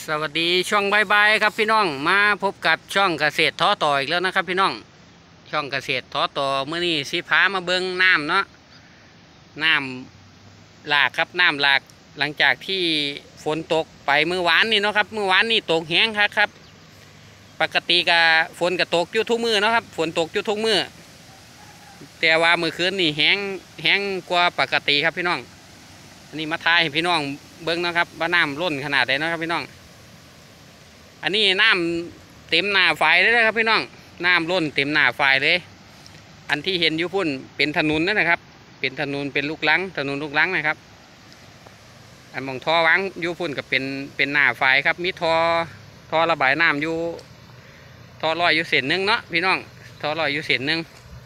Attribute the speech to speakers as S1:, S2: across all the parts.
S1: สวัสดีช่องบายครับพี่น้องมาพบกับช่องเกษตรท้อต่ออีกแล้วนะครับพี่น้องช่องเกษตรท้อต่อเมื่อนี้สิพามาเบิ้งน้ำเนาะน้ำหลากครับน้ำหลากหลังจากที่ฝนตกไปเมื่อวานนี่เนาะครับเมื่อวานนี่ตกแห้งครับปกติก็ฝนก็ตกอยู่ทุกมือเนาะครับฝนตกอยู่ทุกมือแต่ว่าเมื่อคืนนี่แห้งกว่าปกติครับพี่น้องอันนี้มาทายให้พี่น้องเบิ้งนะครับว่าน้ำล้นขนาดไหนนะครับพี่น้องอันนี้น้ำเต็มหน้าไฟเลยนะครับพี่น้องน้ำล้นเต็มหน้าไฟเลยอันที่เห็นอยู่พุ่นเป็นถนนนั่นนะครับเป็นถนนเป็นลูกลังถนนลูกลังนะครับอันมองท่อวางอยู่พุ่นกับเป็นหน้าไฟครับมีท่อระบายน้ำอยู่ท่อลอยอยู่เส้นหนึ่งเนาะพี่น้องท่อลอยอยู่เส้นหนึ่ง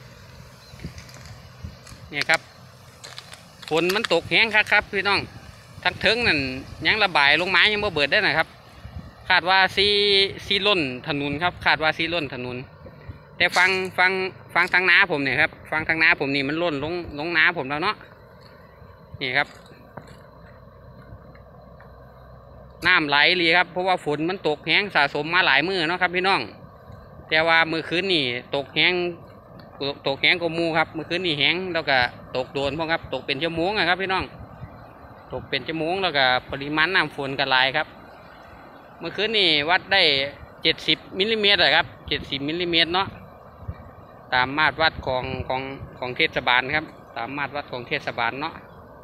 S1: เนี่ยครับฝนมันตกแห้งครับพี่น้องทั้งเทิงนั่นยังระบายลงไม้ยังบ่เบิดได้นะครับคาดว่าซีล้นถนนครับคาดว่าซีล้นถนนแต่ฟังทางน้าผมเนี่ยครับฟังทางน้าผมนี่มันล้นลงน้าผมแล้วเนาะนี่ครับน้ำไหลเลยครับเพราะว่าฝนมันตกแห้งสะสมมาหลายมื้อเนาะครับพี่น้องแต่ว่าเมื่อคืนนี่ตกแห้งกว่ามูครับเมื่อคืนนี่แห้งแล้วก็ตกโดนพวกครับตกเป็นชั่วโมงนะครับพี่น้องตกเป็นชั่วโมงแล้วก็ปริมาณน้ำฝนก็หลายครับเมื่อคืนนี่วัดได้70 มิลลิเมตรครับ70 มิลลิเมตรเนาะตามมาตรวัดของเทศบาลครับตามมาตรวัดของเทศบาลเนาะ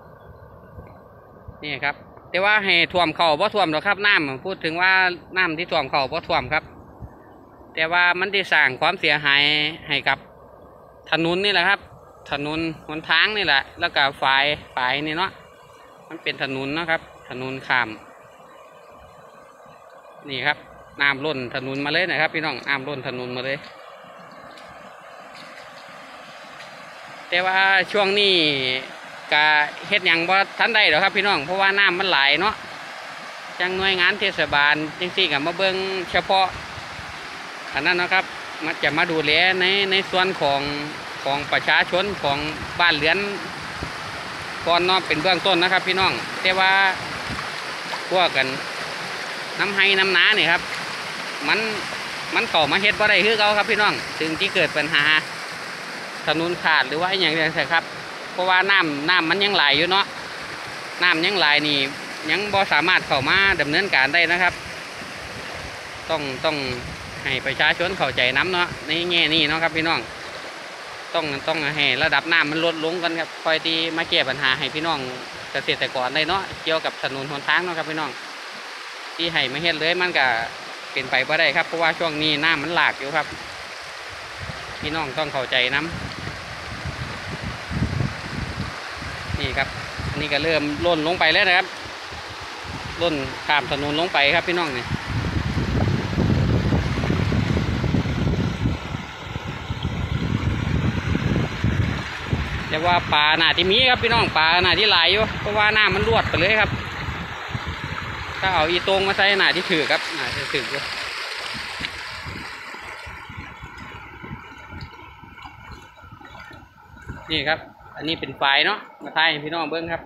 S1: นี่ครับแต่ว่าให้ท่วมเข่าเพราะท่วมหรอกครับน้ำพูดถึงว่าน้ำที่ท่วมเข่าเพราะท่วมครับแต่ว่ามันได้สร้างความเสียหายให้กับถนนนี่แหละครับถนนหนทางนี่แหละแล้วก็ฝายนี่เนาะมันเป็นถนนนะครับถนนข้ามนี่ครับน้ำล้นถนนมาเลยนะครับพี่น้องน้ำล้นถนนมาเลยแต่ว่าช่วงนี้กะเฮ็ดอย่างบ่ทันได้หรอกครับพี่น้องเพราะว่าน้ำมันไหลเนาะจังหน่วยงานเทศบาลจริงๆกับมาเบิ่งเฉพาะอันนั้นนะครับมันจะมาดูแลในส่วนของประชาชนของบ้านเรือนก่อนเนาะเป็นเบื้องต้นนะครับพี่น้องแต่ว่าพวกกันน้ำให้น้ำนาเนี่ยครับมันเข้ามาเฮ็ดบ่ได้คือเขาครับพี่น้องถึงที่เกิดปัญหาถนนขาดหรือว่าอย่างไรครับเพราะว่าน้ำมันยังไหลอยู่เนาะน้ำยังไหลนี่ยังบ่สามารถเข้ามาดำเนินการได้นะครับต้องให้ประชาชนเข้าใจน้ำเนาะในแง่นี้เนาะครับพี่น้องต้องให้ระดับน้ำมันลดลงกันครับคอยที่มาแก้ปัญหาให้พี่น้องเกษตรกรได้เนาะเกี่ยวกับถนนหนทางเนาะครับพี่น้องที่ให้มาเฮ็ดเลยมันก็เป็นไปบ่ได้ครับเพราะว่าช่วงนี้น้ำมันหลากอยู่ครับพี่น้องต้องเข้าใจน้ำนี่ครับนี่ก็เริ่มล้นลงไปแล้วนะครับล้นข้ามถนนลงไปครับพี่น้องเนี่ยแต่ว่าปลาหน้าที่มีครับพี่น้องปลาหน้าที่ไหลอยู่เพราะว่าน้ำมันรวดไปเลยครับถ้าเอาอีตรงมาใส่หน้าที่ถือครับหน้าที่ถืออยู่นี่ครับอันนี้เป็นไฟเนาะมาทายให้พี่น้องเบิ้งครับ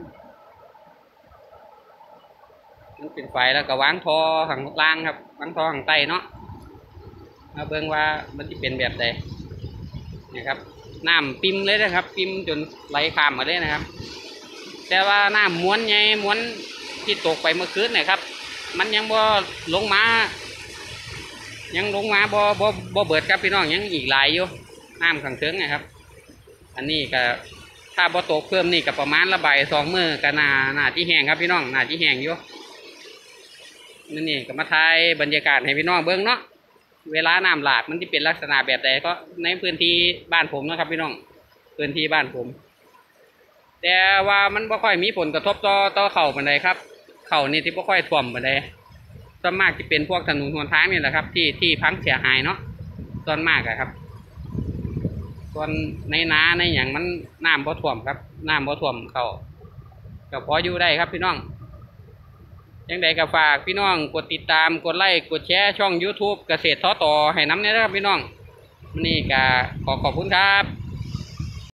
S1: มันเป็นไฟแล้วก็วางท่อข้างล่างครับวางท่อข้างใต้เนาะมาเบิ้งว่ามันจะเป็นแบบใดนี่ครับน้ำปิ่มเลยนะครับปิ่มจนไหลข้ามมาเลยนะครับแต่ว่าน้ำม้วนไงม้วนที่ตกไปเมื่อคืนนะครับมันยังบ่ลงมาบ่เบิดครับพี่น้องยังอีกหลายอยู่น้ำขังเทิงนะครับอันนี้ก็ถ้าบ่ตกเพิ่มนี่ก็ประมาณระบาย2 มื้อก็น่าที่แห้งครับพี่น้องน่าที่แห้งอยู่นี่ก็มาถ่ายบรรยากาศให้พี่น้องเบิ่งเนาะเวลาน้ำหลากมันจะเป็นลักษณะแบบใดก็ในพื้นที่บ้านผมนะครับพี่น้องพื้นที่บ้านผมแต่ว่ามันไม่ค่อยมีผลกระทบต่อเข่าปานใดครับเข่านี่ที่ไม่ค่อยท่วมปานใดส่วนมากจะเป็นพวกถนนหนทางนี่แหละครับที่พังเสียหายเนาะส่วนมากครับส่วนในนาในอย่างมันน้ำบ่ท่วมครับน้ำบ่ท่วมเข่าก็พออยู่ได้ครับพี่น้องยังไงก็ฝากพี่น้องกดติดตามกดไลค์กดแชร์ช่อง YouTube เกษตรท้อต่อให้น้ำเนี่ยนะครับพี่น้องนี่ก็ขอบคุณครับ